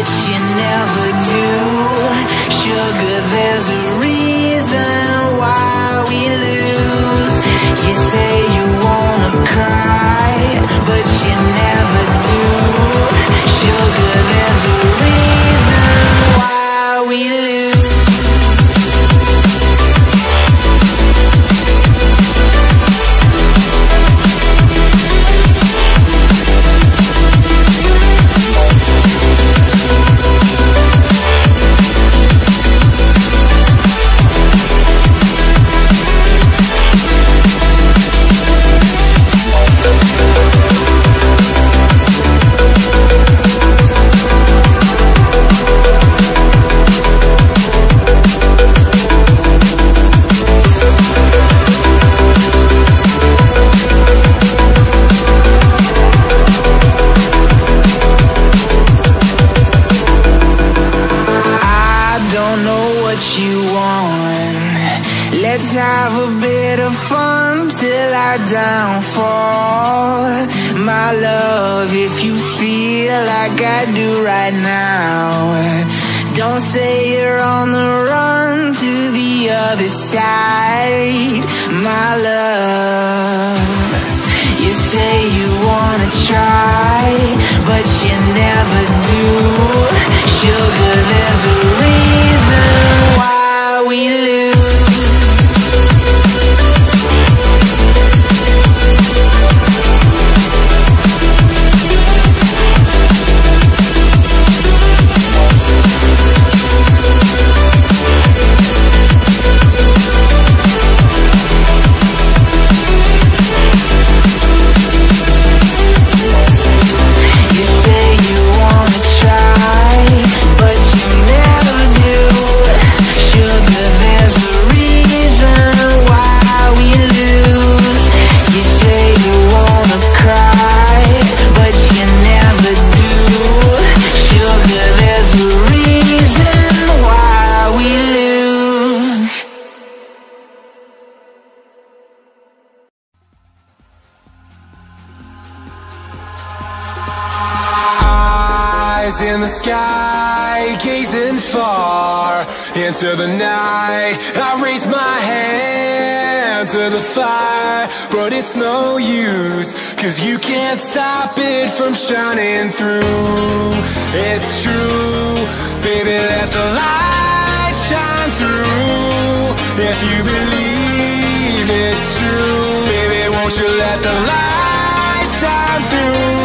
but you never do. Sugar, there's a reason why we lose. You say you wanna cry, but you never do. Sugar, there's a reason why we lose. Let's have a bit of fun till our downfall. My love, if you feel like I do right now, don't say you're on the run to the other side. My love, you say you wanna try, but you never do. Sugar, there's a reason why we lose. In the sky, gazing far into the night, I raise my hand to the fire, but it's no use, 'cause you can't stop it from shining through. It's true, baby, let the light shine through. If you believe it's true, baby, won't you let the light shine through?